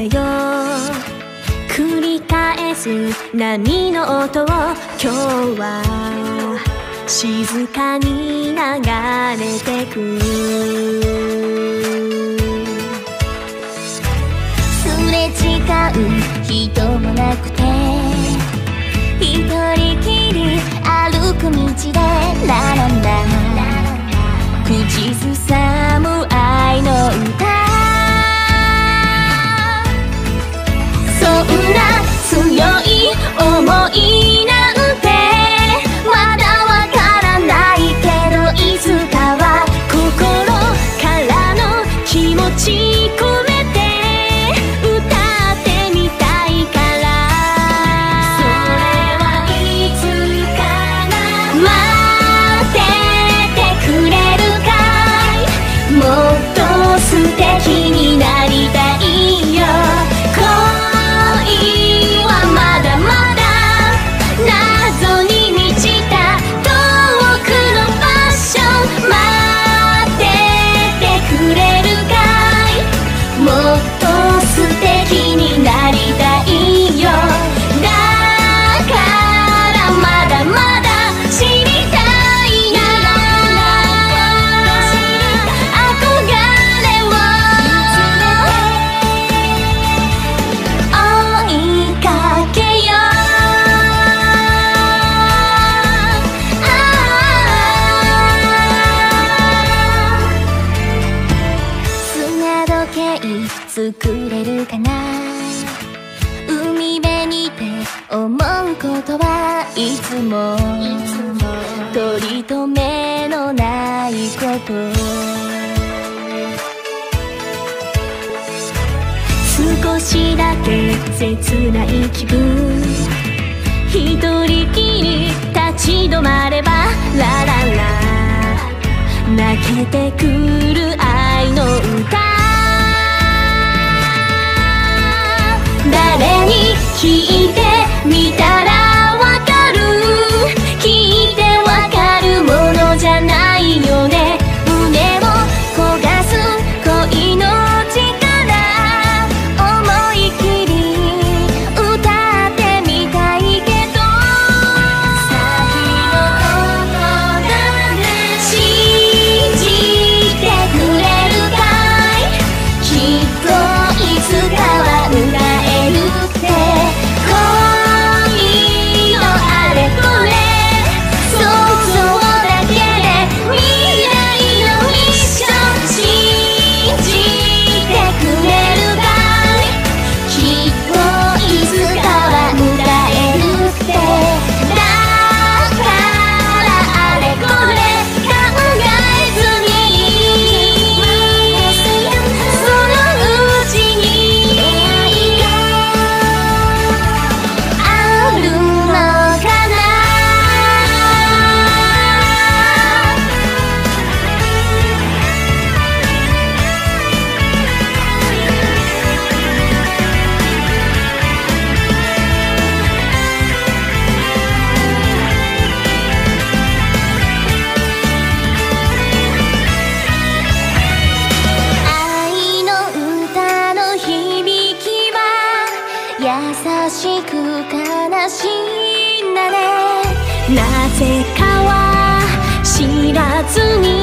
てよ。繰り返す波の音を今日は静かに流れてく。すれ違う人もなくて一人きり歩く道でラララ口ずさむ愛の歌。そんな強い想いなんてまだわからないけど、いつかは心からの気持ち込めて歌ってみたいから。それはいつかな。待っててくれるかい。もっと素敵になりたいよ。謎に満ちた遠くの場所、待っててくれるかい。もっと素敵になりたいよ。だからまだまだ知りたいな。憧れを追いかけよう。作れるかな。海辺にて思うことはいつも取り留めのないこと。少しだけ切ない気分、一人きり立ち止まればラララ泣けてくる愛の歌。誰に聞いてみたらわかる。聞いてわかるものじゃないよね。胸を焦がす恋の力、思い切り歌ってみたいけど、先のことだね。信じてくれるかい。きっといつかは歌えるって恋のあれこれ想像だけで未来のミッション信じてくれるかい。きっといつかは歌えるって。だからあれこれ考えずにそのうちにあるのかな。愛の歌の響きは優しく悲しいんだね。なぜかは知らずに